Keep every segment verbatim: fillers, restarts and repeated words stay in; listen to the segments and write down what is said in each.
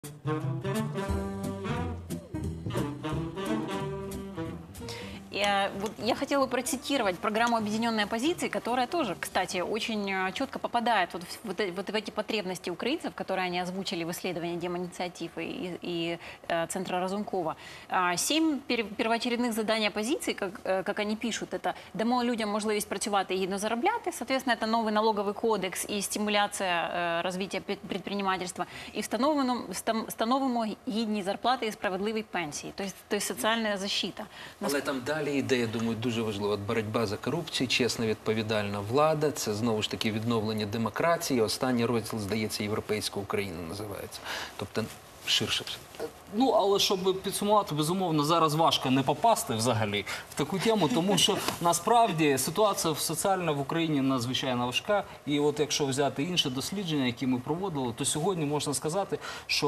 Я, вот, я хотела бы процитировать программу «Объединенной оппозиции», которая тоже, кстати, очень четко попадает вот в, вот, вот в эти потребности украинцев, которые они озвучили в исследовании Демоинициатив и, и, и э, Центра Разумкова. А, семь пер, первоочередных заданий оппозиции, как, э, как они пишут, это «дамо людям можливість працювати і гідно заробляти», соответственно, это новый налоговый кодекс и стимуляция э, развития предпринимательства, и встановимо гідні зарплати і справедливі пенсії, то есть, то есть социальная защита. Але там далі йде, я думаю, дуже важливо. Боротьба за корупцію, чесна відповідальна влада, це знову ж таки відновлення демократії. Останній розділ, здається, «Європейська Україна» називається. Тобто ширше все. Ну, але щоб підсумувати, безумовно, зараз важко не попасти взагалі в таку тему, тому що насправді ситуація соціальна в Україні надзвичайно важка. І от якщо взяти інші дослідження, які ми проводили, то сьогодні можна сказати, що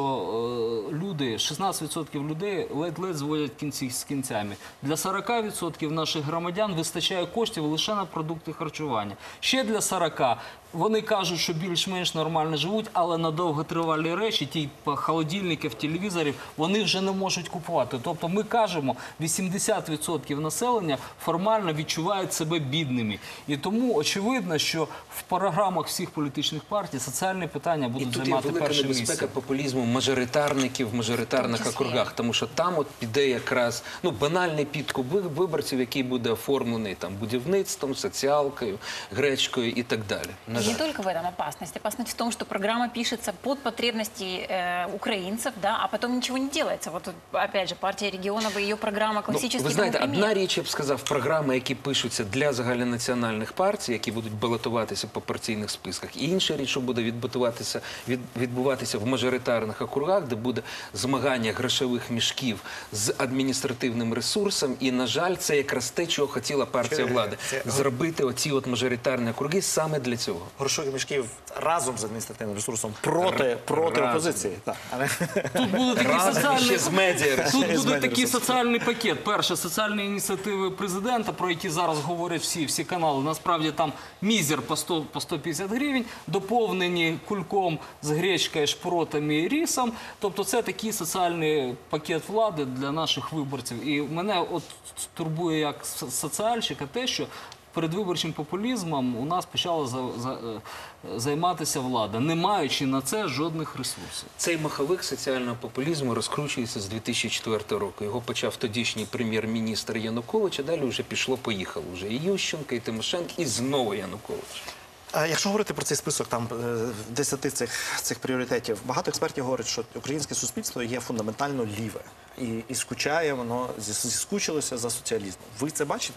е, люди, шістнадцять відсотків людей ледь-ледь зводять кінці з кінцями. Для сорока відсотків наших громадян вистачає коштів лише на продукти харчування. Ще для сорока вони кажуть, що більш-менш нормально живуть, але на довготривалі речі, ті холодильників, телевізорів, вони вже не можуть купувати. Тобто ми кажемо, вісімдесят відсотків населення формально відчувають себе бідними. І тому очевидно, що в програмах всіх політичних партій соціальні питання будуть займати перше місце. І тут є велика небезпека популізму мажоритарників в мажоритарних округах, тому що там от піде якраз ну, банальний підкуп виборців, який буде оформлений там будівництвом, соціалкою, гречкою і так далі. Не только в этом опасность. Опасность в том, что программа пишется под потребности э, украинцев, да, а потом ничего не делается. Вот, опять же, партия регионов и ее программа классический ну, ви знаєте, пример. одна річ, я б сказав, програми, які пишуться для загальнонаціональних партій, які будуть балотуватися по партійних списках. І інша річ, що буде відбуватися, від, відбуватися в мажоритарних округах, де буде змагання грошових мішків з адміністративним ресурсом. І, на жаль, це якраз те, чого хотіла партія влади. Зробити оці от мажоритарні округи саме для цього. Грошових мішків разом з адміністративним ресурсом проти, проти опозиції. Так. Тут буде такий соціальний, з медіа. Тут буде такий соціальний пакет. Перше, соціальні ініціативи президента, про які зараз говорять всі, всі канали. Насправді там мізер по сто, по сто п'ятдесят гривень, доповнені кульком з гречкою, шпротами і рисом. Тобто це такий соціальний пакет влади для наших виборців. І мене от турбує як соціальщика те, що передвиборчим популізмом у нас почала за, за, займатися влада, не маючи на це жодних ресурсів. Цей маховик соціального популізму розкручується з дві тисячі четвертого року. Його почав тодішній прем'єр-міністр Янукович, а далі вже пішло-поїхало. Вже і Ющенко, і Тимошенко, і знову Янукович. Якщо говорити про цей список там десяти цих, цих пріоритетів, багато експертів говорять, що українське суспільство є фундаментально ліве. І, і скучає, воно зіскучилося за соціалізмом. Ви це бачите?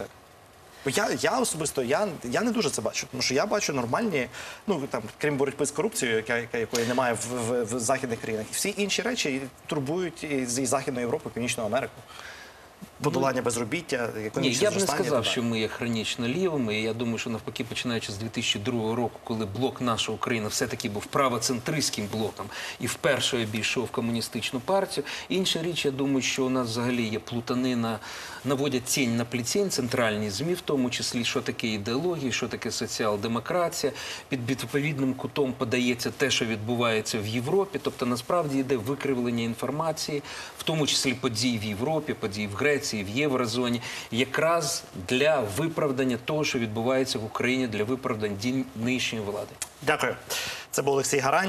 Я, я особисто, я, я не дуже це бачу, тому що я бачу нормальні, ну там, крім боротьби з корупцією, яка, яка, якої немає в, в, в західних країнах, всі інші речі турбують і, і Західну Європу, і Північну Америку. Подолання безробіття, економічне Ні, я б не зростання. сказав, що ми є хронічно лівими. Я думаю, що навпаки, починаючи з дві тисячі другого року, коли блок «Наша Україна» все-таки був правоцентристським блоком і вперше обійшов в комуністичну партію. Інша річ, я думаю, що у нас взагалі є плутанина, наводять тінь на плетінь, центральні ЗМІ, в тому числі, що таке ідеологія, що таке соціал-демократія. Під відповідним кутом подається те, що відбувається в Європі. Тобто, насправді, йде викривлення інформації, в тому числі подій в Європі, подій в Греції, в єврозоні, якраз для виправдання того, що відбувається в Україні, для виправдання дій нинішньої влади. Дякую. Це був Олексій Гарань,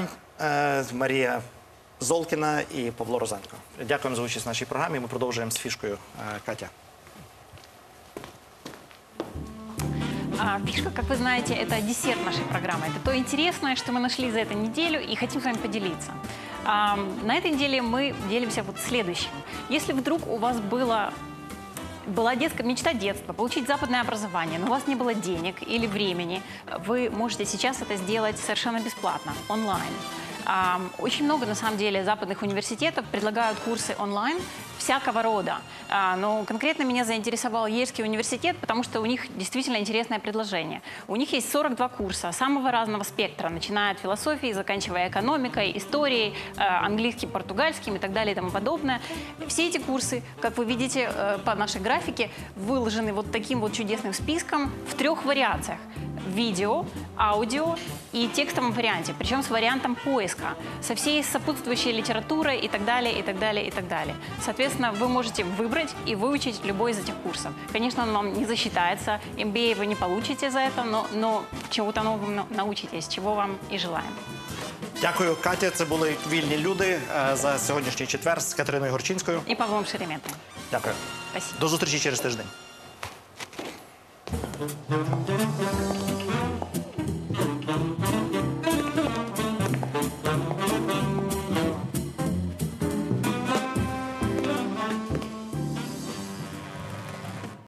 Марія Золкіна і Павло Розанко. Дякуємо за участь в нашій програмі. Ми продовжуємо з фішкою. Катя. А, фишка, как вы знаете, это десерт нашей программы. Это то интересное, что мы нашли за эту неделю и хотим с вами поделиться. А, на этой неделе мы делимся вот следующим. Если вдруг у вас было, была детская мечта детства, получить западное образование, но у вас не было денег или времени, вы можете сейчас это сделать совершенно бесплатно, онлайн. А, очень много, на самом деле, западных университетов предлагают курсы онлайн всякого рода. А, но конкретно меня заинтересовал Ельский университет, потому что у них действительно интересное предложение. У них есть сорок два курса самого разного спектра, начиная от философии, заканчивая экономикой, историей, английским, португальским и так далее и тому подобное. Все эти курсы, как вы видите по нашей графике, выложены вот таким вот чудесным списком в трех вариациях. видео, аудио и текстовом варианте, причем с вариантом поиска, со всей сопутствующей литературой и так далее, и так далее, и так далее. Соответственно, вы можете выбрать и выучить любой из этих курсов. Конечно, он вам не засчитается, эм би эй вы не получите за это, но, но чему-то новому научитесь, чего вам и желаем. Дякую, Катя. Це були вільні люди е, за сьогоднішній четвер з Катериною Горчинською. И Павлом Шереметовым. Дякую. Спасибо. До зустрічі через тиждень.